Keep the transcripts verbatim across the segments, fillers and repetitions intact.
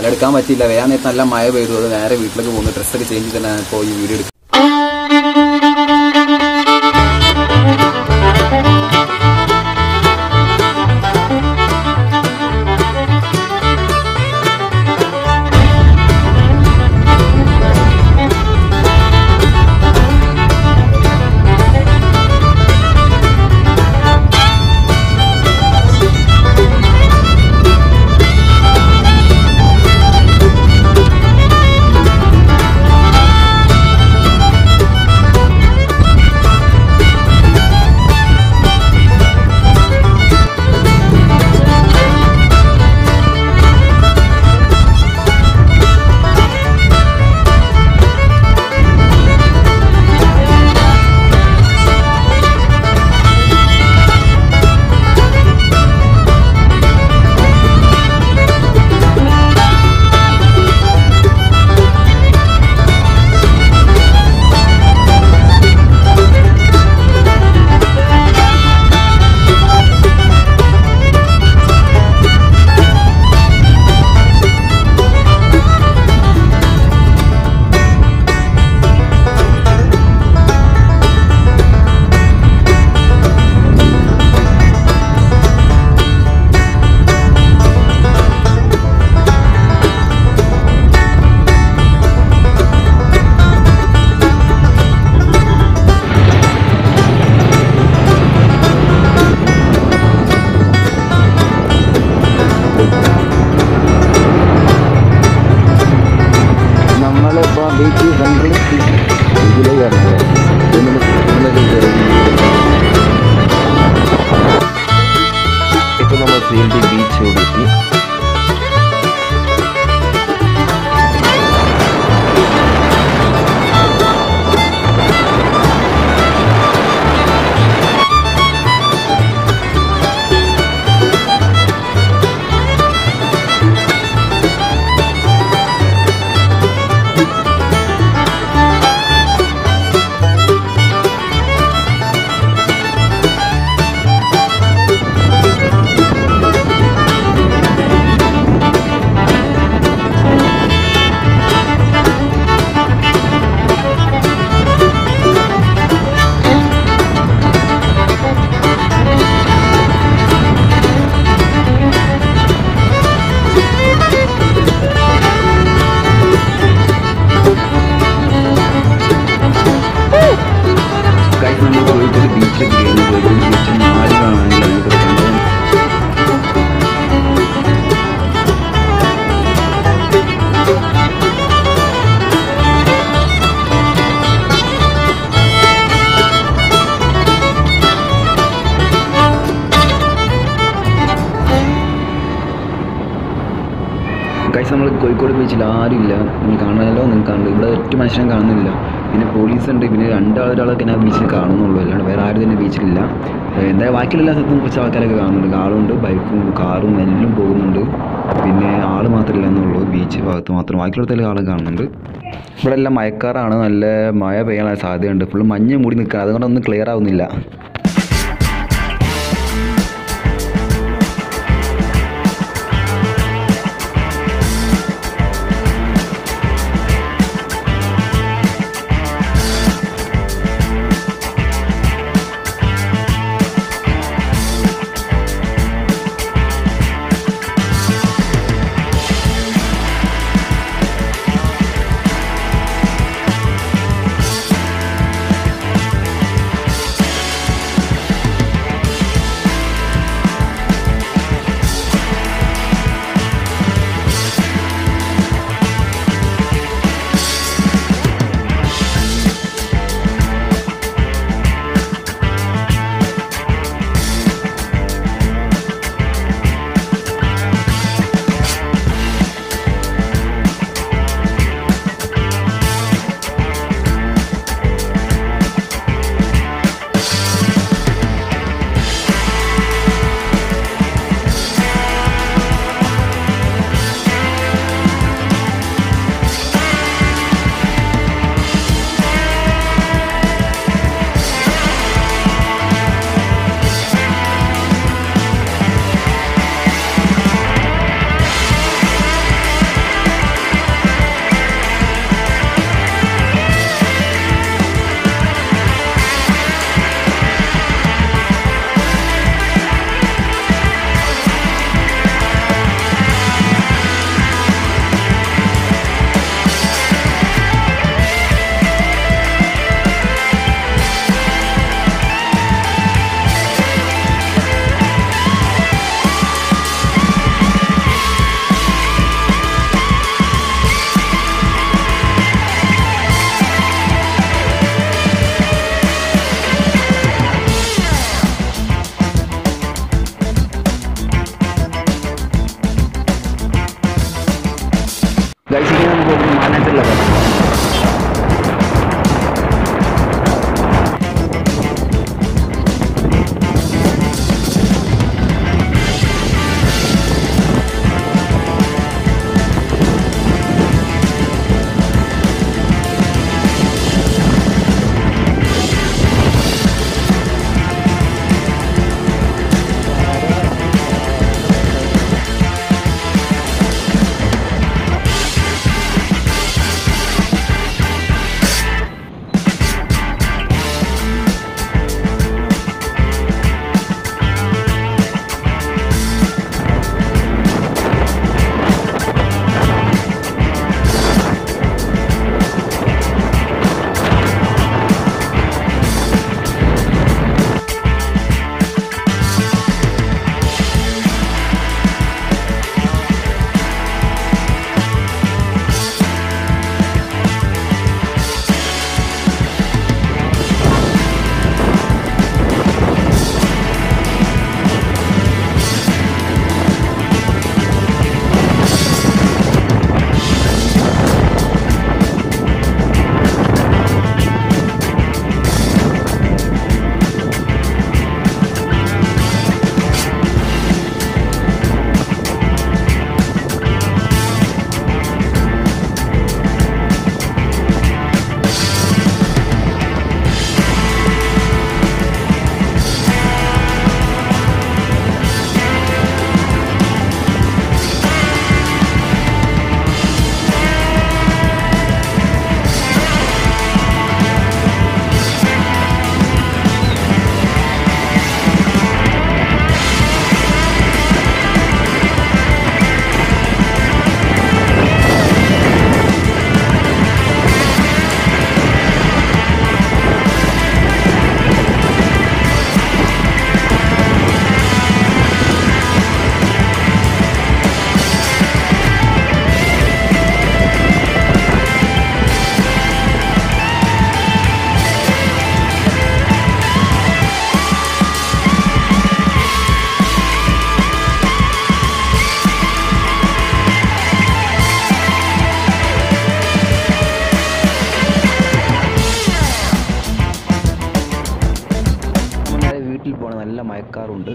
എടുക്കാൻ പറ്റിയില്ല. വേഗം നേരത്തെ നല്ല മഴ പെയ്തു. അത് നേരെ വീട്ടിലേക്ക് പോകുന്നു. ഡ്രസ്സൊക്കെ ചേഞ്ച് ചെയ്ത് തന്നെ ഇപ്പോൾ ഈ വീഡിയോ എടുക്കും. ഗൈസ് നമ്മൾ കോഴിക്കോട് ബീച്ചിൽ ആരുമില്ല, നിങ്ങൾ കാണാനല്ലോ നിങ്ങൾക്ക് കാണുന്നു. ഇവിടെ ഒറ്റ മനുഷ്യനെ കാണുന്നില്ല. പിന്നെ പോലീസ് ഉണ്ട്, പിന്നെ രണ്ടാളൊരാളൊക്കെ ഞാൻ ബീച്ചിൽ കാണുന്നുള്ളൂ, അല്ലാണ്ട് വേറെ ആരും തന്നെ ബീച്ചിലില്ല. എന്തായാലും ബാക്കിയുള്ള എല്ലാ സ്ഥലത്തും കുറച്ച് ആൾക്കാരൊക്കെ കാണുന്നുണ്ട്. ആളുണ്ട്, ബൈക്കും കാറും എല്ലാം പോകുന്നുണ്ട്. പിന്നെ ആൾ മാത്രമില്ല എന്നുള്ളൂ ബീച്ച് ഭാഗത്ത് മാത്രം, ബാക്കിയുള്ളതിൽ ആൾ കാണുന്നുണ്ട്. ഇവിടെ എല്ലാം മഴക്കാറാണ്, നല്ല മഴ പെയ്യാനുള്ള സാധ്യതയുണ്ട്. ഫുള്ള് മഞ്ഞ് മൂടി നിൽക്കുക, അതുകൊണ്ടൊന്നും ക്ലിയർ ആവുന്നില്ല. കഴിച്ചിട്ട് നമുക്ക് മാനായിട്ടുള്ള വീട്ടിൽ പോകണം. നല്ല മയക്കാറുണ്ട്.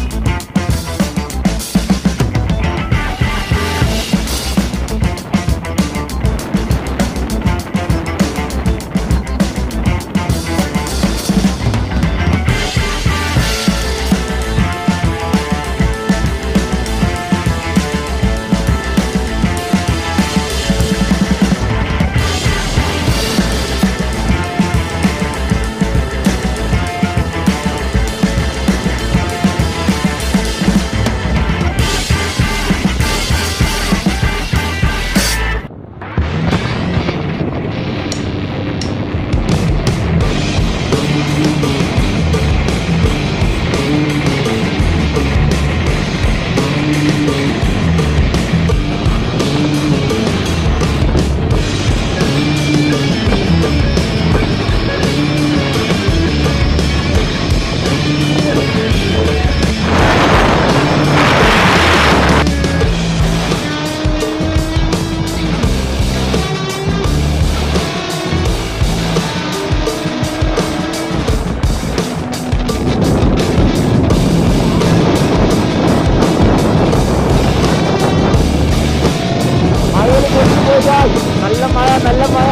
നല്ല മഴ നല്ല മഴ.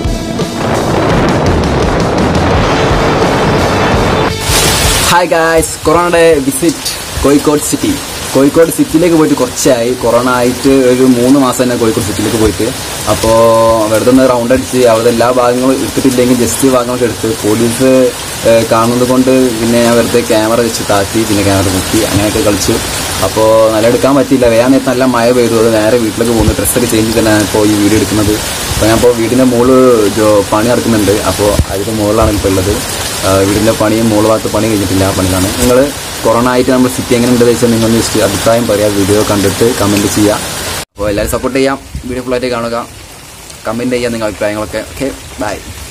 ഹായ് ഗായ്സ്, കൊറോണയുടെ വിസിറ്റ് കോഴിക്കോട് സിറ്റി. കോഴിക്കോട് സിറ്റിയിലേക്ക് പോയിട്ട് കുറച്ചായി. കൊറോണ ആയിട്ട് ഒരു മൂന്ന് മാസം തന്നെ കോഴിക്കോട് സിറ്റിയിലേക്ക് പോയിട്ട്. അപ്പോൾ വെറുതെ ഒന്ന് റൗണ്ട് അടിച്ച് അവിടെ എല്ലാ ഭാഗങ്ങളും എടുത്തിട്ടില്ലെങ്കിൽ ജസ്റ്റ് ഭാഗങ്ങളൊക്കെ എടുത്ത് പോലീസ് കാണുന്നത് കൊണ്ട് പിന്നെ ഞാൻ വെറുതെ ക്യാമറ വെച്ച് താത്തി പിന്നെ ക്യാമറ മുക്കി അങ്ങനെയൊക്കെ കളിച്ചു. അപ്പോൾ നല്ല എടുക്കാൻ പറ്റിയില്ല. വേറെ നേരത്തെ നല്ല മഴ പെയ്തു. അത് നേരെ വീട്ടിലേക്ക് പോകുന്നു. ഡ്രസ്സൊക്കെ ചേഞ്ച് തന്നെ ഇപ്പോൾ ഈ വീഡിയോ എടുക്കുന്നത്. അപ്പോൾ ഞാൻ ഇപ്പോൾ വീടിൻ്റെ മുകളിൽ ജോ പണി നടക്കുന്നുണ്ട്. അപ്പോൾ അതിൻ്റെ മുകളിലാണ് ഇപ്പോൾ ഉള്ളത്. വീടിൻ്റെ പണിയും മുകൾ ഭാഗത്ത് പണി കഴിഞ്ഞിട്ടില്ല. ആ പണിയിലാണ്. നിങ്ങൾ കൊറോണ ആയിട്ട് നമ്മൾ സിറ്റി എങ്ങനെ ഉണ്ടെന്ന് വെച്ചാൽ നിങ്ങൾ ജസ്റ്റ് അഭിപ്രായം പറയാം. വീഡിയോ കണ്ടിട്ട് കമൻറ്റ് ചെയ്യാം. അപ്പോൾ എല്ലാവരും സപ്പോർട്ട് ചെയ്യാം. വീഡിയോ ഫുള്ളായിട്ട് കാണുക, കമൻറ്റ് ചെയ്യാം നിങ്ങൾ അഭിപ്രായങ്ങളൊക്കെ. Okay, by.